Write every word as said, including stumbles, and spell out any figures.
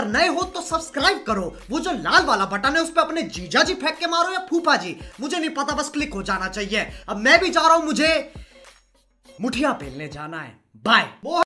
नए हो तो सब्सक्राइब करो, वो जो लाल वाला बटन है उस पर अपने जीजा जी फेंक के मारो या फूफा जी, मुझे नहीं पता, बस क्लिक हो जाना चाहिए। अब मैं भी जा रहा हूं, मुझे मुठिया पेलने जाना है। बाय।